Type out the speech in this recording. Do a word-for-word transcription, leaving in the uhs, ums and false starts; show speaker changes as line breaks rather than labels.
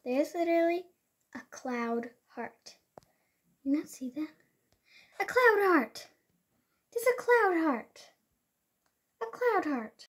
There's literally a cloud heart. You not see that? A cloud heart. There's a cloud heart. A cloud heart.